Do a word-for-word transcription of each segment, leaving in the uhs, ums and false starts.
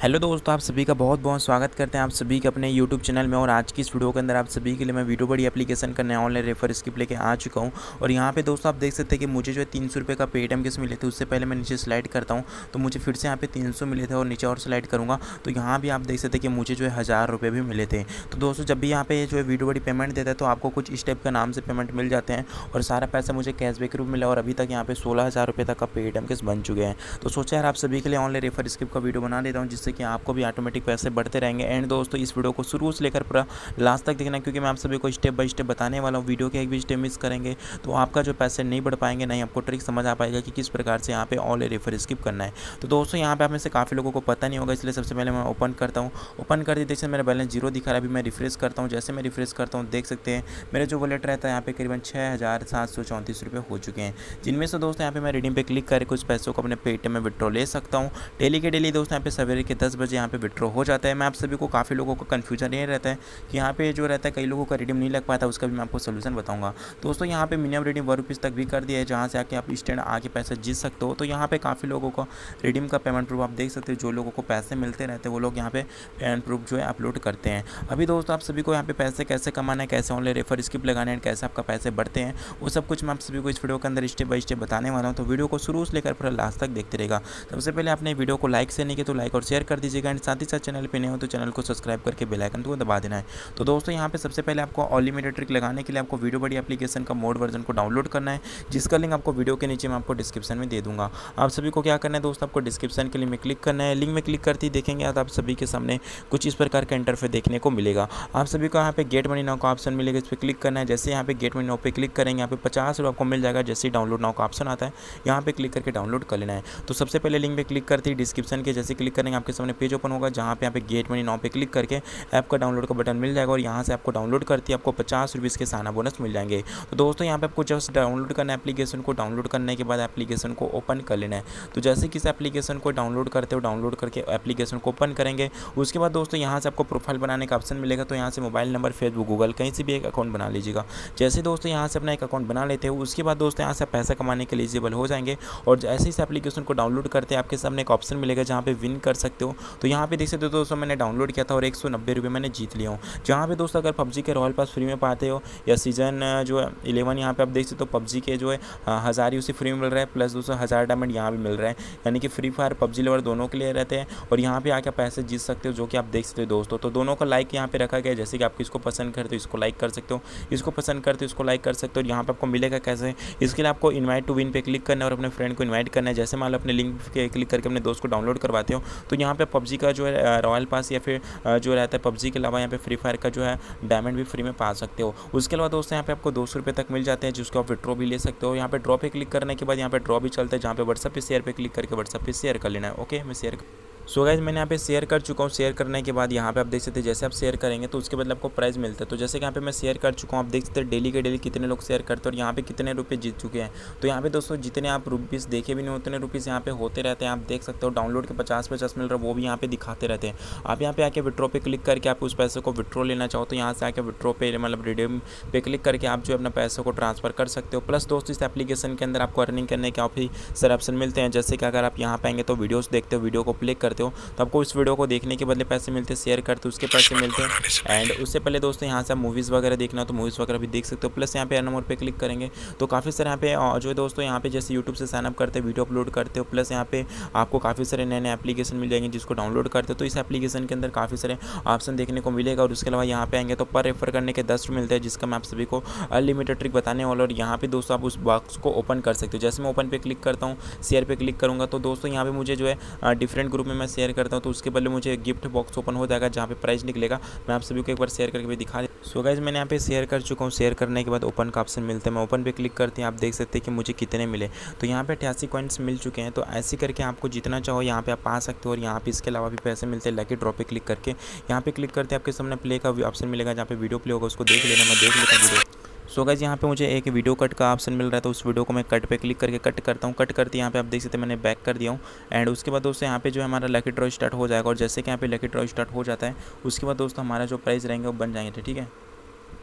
Hello दोस्तों, आप सभी का बहुत बहुत स्वागत करते हैं आप सभी के अपने यूट्यूब चैनल में। और आज की इस वीडियो के अंदर आप सभी के लिए मैं वीडियो बड़ी एप्लीकेशन का नया ऑनलाइन रेफर स्किप लेके आ चुका हूं। और यहां पे दोस्तों आप देख सकते हैं कि मुझे जो है तीन सौ रुपये का पेटीएम किस मिले थे। उससे पहले मैं नीचे स्लाइड करता हूँ तो मुझे फिर से यहाँ पे तीन सौ मिले थे और नीचे और स्लाइड करूँगा तो यहाँ भी आप देख सकते हैं कि मुझे जो है हज़ार रुपये भी मिले थे। तो दोस्तों जब भी यहाँ पे जो है वीडियो बड़ी पेमेंट देता है तो आपको कुछ इस टाइप का नाम से पेमेंट मिल जाते हैं और सारा पैसा मुझे कैशबैक के रूप में मिला। और अभी तक यहाँ पे सोलह हज़ार रुपये तक का पेटीएम किस बन चुके हैं। तो सोचा यार आप सभी के लिए ऑनलाइन रेफर स्किप का वीडियो बना देता हूँ जिससे कि आपको भी ऑटोमेटिक पैसे बढ़ते रहेंगे। एंड दोस्तों इस वीडियो को शुरू से लेकर पूरा लास्ट तक देखना, क्योंकि मैं आप सभी को स्टेप बाय स्टेप बताने वाला हूँ। वीडियो के एक भी स्टेप मिस करेंगे तो आपका जो पैसे नहीं बढ़ पाएंगे, नहीं आपको ट्रिक समझ आ पाएगा कि किस प्रकार से यहाँ पे ऑनलाइन रेफर स्किप करना है। तो दोस्तों यहाँ पे आप में से काफ़ी लोगों को पता नहीं होगा, इसलिए सबसे पहले मैं ओपन करता हूँ। ओपन कर दी, देखिए मेरा बैलेंस जीरो दिखा रहा है। अभी मैं रिफ्रेश करता हूँ। जैसे मैं रिफ्रेश करता हूँ देख सकते हैं मेरे जो वॉलेट रहता है यहाँ पे करीबन छः हज़ार सात सौ चौंतीस रुपये हो चुके हैं, जिनमें से दोस्तों यहाँ पे मैं रिडीम पे क्लिक करके कुछ पैसों को अपने पेटीएम में विड्रॉ ले सकता हूँ। डेली के डेली दोस्तों यहाँ पे सवेरे के दस बजे यहाँ पे विड्रॉ हो जाता है। मैं आप सभी को काफ़ी लोगों को कन्फ्यूजन ये रहता है कि यहाँ पे जो रहता है कई लोगों का रिडीम नहीं लग पाता, उसका भी मैं आपको सोल्यूशन बताऊंगा। दोस्तों यहाँ पे मिनिमम रिडीम वन रुपीज़ तक भी कर दिया है, जहाँ से आके आप स्टैंड आके पैसे जीत सकते हो। तो यहाँ पे काफ़ी लोगों को रिडीम का पेमेंट प्रूफ आप देख सकते हो। जो लोगों को पैसे मिलते रहते हैं वो लोग यहाँ पे पेमेंट प्रूफ जो है अपलोड करते हैं। अभी दोस्तों आप सभी को यहाँ पे पैसे कैसे कमाना है, कैसे ऑनलाइन रेफर स्किप लगाना है, कैसे आपका पैसे बढ़ते हैं, वो सब कुछ मैं आप सभी को इस वीडियो के अंदर स्टेप बाय स्टेप बताने वाला हूँ। तो वीडियो को शुरू से लेकर पूरा लास्ट तक देखते रहेगा। सबसे पहले आपने वीडियो को लाइक से नहीं किया तो लाइक और शेयर कर दीजिएगा। एंड साथ ही साथ चैनल पर नए हो तो चैनल को सब्सक्राइब करके बेल आइकन को दबा देना है। तो दोस्तों यहाँ पे सबसे पहले आपको अनलिमिटेड ट्रिक लगाने के लिए आपको वीडियो बड़ी एप्लीकेशन का मोड वर्जन को डाउनलोड करना है, जिसका लिंक आपको वीडियो के नीचे मैं आपको डिस्क्रिप्शन में दे दूंगा। आप सभी को क्या करना है दोस्तों, आपको डिस्क्रिप्शन के लिंक में क्लिक करना है। लिंक में क्लिक करते ही देखेंगे आप सभी के सामने कुछ इस प्रकार का इंटरफेस देखने को मिलेगा। आप सभी को यहाँ पे गेट मनी नाउ का ऑप्शन मिलेगा, इस पर क्लिक करना है। जैसे यहाँ पे गेट मनी नाउ पे क्लिक करेंगे यहाँ पे पचास रुपये आपको मिल जाएगा। जैसे ही डाउनलोड नाउ का ऑप्शन आता है यहाँ पे क्लिक करके डाउनलोड कर लेना है। तो सबसे पहले लिंक पे क्लिक करते ही डिस्क्रिप्शन के जैसे क्लिक करेंगे आपके सामने पेज ओपन होगा, जहाँ पे यहाँ पे गेट मनी नाउ पे क्लिक करके ऐप का डाउनलोड का बटन मिल जाएगा और यहाँ से आपको डाउनलोड करती है आपको पचास रुपीज़ के साना बोनस मिल जाएंगे। तो दोस्तों यहाँ पे आपको जस्ट डाउनलोड करना है एप्लीकेशन को। डाउनलोड करने के बाद एप्लीकेशन को ओपन कर लेना है। तो जैसे कि इस एप्लीकेशन को डाउनलोड करते हो, डाउनलोड करके एप्लीकेशन को ओपन करेंगे, उसके बाद दोस्तों यहाँ से आपको प्रोफाइल बनाने का ऑप्शन मिलेगा। तो यहाँ से मोबाइल नंबर, फेसबुक, गूगल कहीं से भी एक अकाउंट बना लीजिएगा। जैसे दोस्तों यहाँ से अपना एक अकाउंट बना लेते हो, उसके बाद दोस्तों यहाँ से पैसा कमाने के लिए एलिजिबल हो जाएंगे। और जैसे इस एप्लीकेशन को डाउनलोड करते हैं आपके सामने एक ऑप्शन मिलेगा जहाँ पे विन कर सकते हो। तो यहाँ पे देख सकते हो दोस्तों मैंने डाउनलोड किया था और एक सौ नब्बे रुपये मैंने जीत लिया हूँ। जहाँ पे दोस्तों अगर पबजी के रॉयल पास फ्री में पाते हो या सीजन जो है इलेवन यहाँ पे आप देख सकते हो पबजी के जो है हज़ार ही उसी फ्री में मिल रहा है, प्लस दोस्तों हज़ार डायमंड यहाँ भी मिल रहा है। यानी कि फ्री फायर पबजी लेवर दोनों के लिए रहते हैं और यहाँ पे आके पैसे जीत सकते हो, जो कि आप देख सकते हो दोस्तों। तो दोनों का लाइक यहाँ पे रखा गया है। जैसे कि आप इसको पसंद करते हो इसको लाइक कर सकते हो, इसको पसंद करते हो इसको लाइक कर सकते हो। और यहाँ पे आपको मिलेगा कैसे, इसके लिए आपको इन्वाइट टू विन पे क्लिक करना है और अपने फ्रेंड को इन्वाइट करना है। जैसे मान लो अपने लिंक पे क्लिक करके अपने दोस्त को डाउनलोड करवाते हो तो यहाँ पे पबजी का जो है रॉयल पास या फिर जो रहता है पबजी के अलावा यहाँ पे फ्री फायर का जो है डायमंड भी फ्री में पा सकते हो। उसके अलावा दोस्तों यहाँ पे आपको दो सौ रुपये तक मिल जाते हैं, जिसको आप विड्रॉ भी ले सकते हो। यहाँ पे ड्रॉ पे क्लिक करने के बाद यहाँ पे ड्रॉ भी चलता है, जहाँ पे व्हाट्सएप पे शेयर पे क्लिक करके व्हाट्सएप पे शेयर कर लेना है। ओके, मैं शेयर सो गाइज मैंने यहाँ पे शेयर कर चुका हूँ। शेयर करने के बाद यहाँ पे आप देख सकते हैं जैसे आप शेयर करेंगे तो उसके बदले आपको प्राइस मिलता है। तो जैसे कि यहाँ पे मैं शेयर कर चुका हूँ, आप देख सकते हैं डेली के डेली कितने लोग शेयर करते हैं और यहाँ पे कितने रुपये जीत चुके हैं। तो यहाँ पे दोस्तों जितने आप रुपीज़ देखे भी नहीं उतने रुपीज़ यहाँ पे होते रहते हैं। आप देख सकते हो डाउनलोड के पचास पचास मिल रहा है वो भी यहाँ पे दिखाते रहते हैं। आप यहाँ पे आके विड्रॉ पे क्लिक करके आप उस पैसे को विड्रॉ लेना चाहो तो यहाँ से आके विड्रॉ पे मतलब रिडीम पे क्लिक करके आप जो अपना पैसे को ट्रांसफर कर सकते हो। प्लस दोस्तों इस एप्लीकेशन के अंदर आपको अर्निंग करने के काफ़ी सारे ऑप्शन मिलते हैं। जैसे कि अगर आप यहाँ पे आएंगे तो वीडियोस देखते हो, वीडियो को प्ले करते हो तो आपको वीडियो को देखने के बदले पैसे मिलते हैं, शेयर करते उसके पैसे मिलते हैं। एंड उससे पहले दोस्तों यहाँ से मूवीज़ वगैरह देखना तो मूवीज़ वगैरह भी देख सकते हो। प्लस यहाँ पे अर्न मोर पे क्लिक करेंगे तो काफ़ी सारे यहाँ पे जो है दोस्तों यहाँ पे जैसे यूट्यूब से साइनअप करते हो, वीडियो अपलोड करते हो, प्लस यहाँ पे आपको काफ़ी सारे नए नए एप्लीकेशन मिल जाएंगे जिसको डाउनलोड करते हो। तो इस एप्लीकेशन के अंदर काफ़ी सारे ऑप्शन देखने को मिलेगा। और उसके अलावा यहाँ पे आएंगे तो पर रेफर करने के दस रुपये मिलते हैं, जिसका मैं आप सभी को अनलिमिटेड ट्रिक बताने वाला। और यहाँ पे दोस्तों आप उस बॉक्स को ओपन कर सकते हो। जैसे मैं ओपन पे क्लिक करता हूँ, शेयर पे क्लिक करूँगा तो दोस्तों यहाँ पे मुझे जो है डिफरेंट ग्रुप में मैं शेयर करता हूँ तो उसके बदले मुझे गिफ्ट बॉक्स ओपन हो जाएगा जहाँ पे प्राइस निकलेगा। मैं आप सभी को एक बार शेयर करके भी दिखा दे। सो गाइज मैंने यहाँ पे शेयर कर चुका हूँ। शेयर करने के बाद ओपन का ऑप्शन मिलता है, मैं ओपन पे क्लिक करते हैं। आप देख सकते हैं कि मुझे कितने मिले। तो यहाँ पे अठासी कॉइन्स मिल चुके हैं। तो ऐसे करके आपको जितना चाहो यहाँ पे आप पा सकते हो। और यहाँ पे इसके अलावा भी पैसे मिलते हैं। लकी ड्रॉ पे क्लिक करके यहाँ पे क्लिक करते हैं आपके सामने प्ले का ऑप्शन मिलेगा, जहाँ पे वीडियो प्ले होगा उसको देख लेना। मैं देख लेता हूँ वीडियो। सो गाइस यहाँ पे मुझे एक वीडियो कट का ऑप्शन मिल रहा है तो उस वीडियो को मैं कट पे क्लिक करके कट करता हूँ। कट करते यहाँ पे आप देख सकते हैं मैंने बैक कर दिया हूँ। एंड उसके बाद दोस्तों यहाँ पे जो है हमारा लकी ड्रॉ स्टार्ट हो जाएगा। और जैसे कि यहाँ पे लकी ड्रॉ स्टार्ट हो जाता है उसके बाद दोस्तों हमारा जो प्राइस रहेंगे वो बन जाएंगे। ठीक है,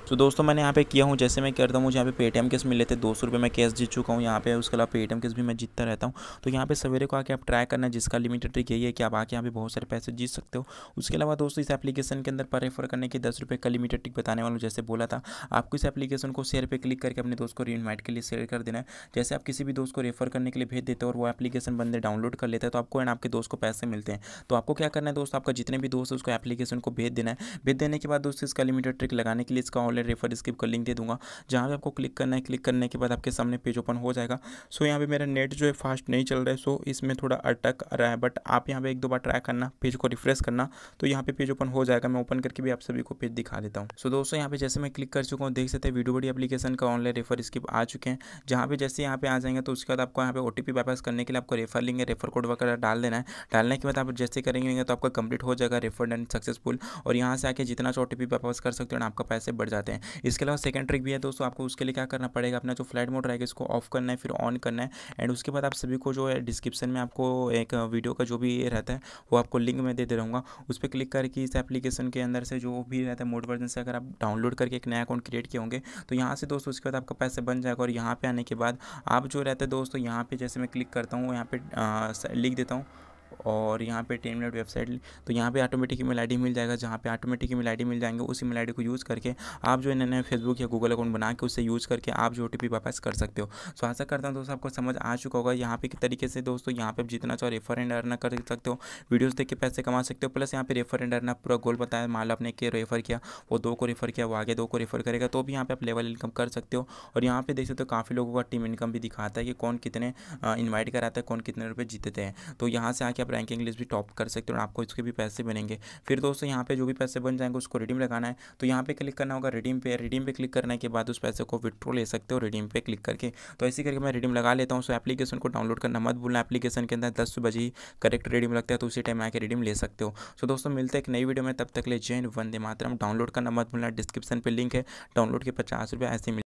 सो दोस्तों मैंने यहाँ पे किया हूँ, जैसे मैं करता हूँ मुझे यहाँ पे पेटीएम केस मिले थे, दो सौ रुपये मैं कैश जीत चुका हूँ यहाँ पे। उसके अलावा पेटीएम केस भी मैं जीतता रहता हूँ। तो यहाँ पे सवेरे को आके आप ट्राई करना, जिसका लिमिटेड ट्रिक यही है कि आप आके यहाँ पे बहुत सारे पैसे जीत सकते हो। उसके अलावा दोस्तों इस एप्लीकेशन के अंदर पर रेफर करने के दस रुपये का लिमिटेड ट्रिक बताने वाला हूँ। जैसे बोला था, आपको इस एप्लीकेशन को शेयर पे क्लिक करके अपने दोस्त को रीइनवाइट के लिए शेयर कर देना है। जैसे आप किसी भी दोस्त को रेफर करने के लिए भेज देते हो और वो एप्लीकेशन बंदे डाउनलोड कर लेते हैं तो आपको एंड आपके दोस्त को पैसे मिलते हैं। तो आपको क्या करना है दोस्त, आपका जितने भी दोस्त है उसको एप्लीकेशन को भेज देना है। भेज देने के बाद दोस्तों इसका लिमिटेड ट्रिक लगाने के लिए इसका ऑनलाइन रेफर स्किप का लिंक दे दूंगा, जहाँ पे आपको क्लिक करना है। क्लिक करने के बाद आपके सामने पेज ओपन हो जाएगा। सो यहाँ पे मेरा नेट जो है फास्ट नहीं चल रहा है, सो इसमें थोड़ा अटक रहा है, बट आप यहाँ पे एक दो बार ट्राई करना, पेज को रिफ्रेश करना, तो यहाँ पे पेज ओपन हो जाएगा। मैं ओपन करके भी आप सभी को पेज दिखा देता हूँ। सो दोस्तों यहाँ पे जैसे मैं क्लिक कर चुका हूँ, देख सकते हैं वीडियो बड़ी एप्लीकेशन का ऑनलाइन रेफर स्किप आ चुके हैं। जहाँ पे जैसे यहाँ पे आ जाएंगे तो उसके बाद आपको यहाँ पे ओटीपी वापस करने के लिए आपको रेफर लिंक, रेफर कोड वगैरह डाल देना है। डालने के बाद आप जैसे करेंगे तो आपका कंप्लीट हो जाएगा रेफर एंड सक्सेसफुल। और यहाँ से आके जितना ओटीपी वापस कर सकते हो आपका पैसे बढ़ जाते हैं। इसके अलावा सेकंड ट्रिक भी है दोस्तों, आपको उसके लिए क्या करना पड़ेगा, अपना जो फ्लाइट मोड रहेगा इसको ऑफ करना है, फिर ऑन करना है। एंड उसके बाद आप सभी को जो है डिस्क्रिप्शन में आपको एक वीडियो का जो भी ये रहता है वो आपको लिंक मैं दे दे रहूँगा। उस पर क्लिक करके इस एप्लीकेशन के अंदर से जो भी रहता है मोड वर्जन से अगर आप डाउनलोड करके एक नया अकाउंट क्रिएट किए होंगे तो यहाँ से दोस्तों उसके बाद आपका पैसे बन जाएगा। और यहाँ पे आने के बाद आप जो रहता है दोस्तों, यहाँ पे जैसे मैं क्लिक करता हूँ, यहाँ पे लिख देता हूँ और यहाँ पे टेन मिनट वेबसाइट, तो यहाँ पे ऑटोमेटिक ईमेल आईडी मिल जाएगा। जहाँ पे ऑटोमेटिक ईमेल आईडी मिल जाएंगे, उस ईमेल आईडी को यूज़ करके आप जो है नए फेसबुक या गूगल अकाउंट बना के उससे यूज़ करके आप जो ओटीपी वापस कर सकते हो। सो आशा करता हूँ दोस्तों आपको समझ आ चुका होगा यहाँ पे किस तरीके से दोस्तों यहाँ पे जितना चाहो रेफर एंड अर्न कर सकते हो, वीडियोज़ देख के पैसे कमा सकते हो। प्लस यहाँ पे रेफर एंड अर्न पूरा गोल बताया, मान लो आपने के रेफर किया, वो दो को रेफर किया, वो आगे दो को रेफर करेगा, तो भी यहाँ पे आप लेवल इनकम कर सकते हो। और यहाँ पे देख सकते हो काफ़ी लोगों का टीम इनकम भी दिखाता है कि कौन कितने इन्वाइट कराता है, कौन कितने रुपये जीतते हैं। तो यहाँ से आके आप रैंकिंग लिस्ट भी टॉप कर सकते हो और आपको इसके भी पैसे बनेंगे। फिर दोस्तों यहाँ पे जो भी पैसे बन जाएंगे उसको रिडीम लगाना है, तो यहाँ पे क्लिक करना होगा रिडीम पे। रिडीम पे क्लिक करने के बाद उस पैसे को विड्रॉ ले सकते हो रिडीम पे क्लिक करके। तो ऐसे करके मैं रिडीम लगा लेता हूँ। सो एप्लीकेशन को डाउनलोड करना मत भूलना, एप्लीकेशन के अंदर दस बजे ही करेक्ट रिडीम लगता है, तो उसी टाइम आके रिडीम ले सकते हो। सो दोस्तों मिलते हैं एक नई वीडियो में, तब तक ले जय हिंद, वंदे मातरम। डाउनलोड करना मत भूलना, डिस्क्रिप्शन पे लिंक है, डाउनलोड के पचास रुपये ऐसे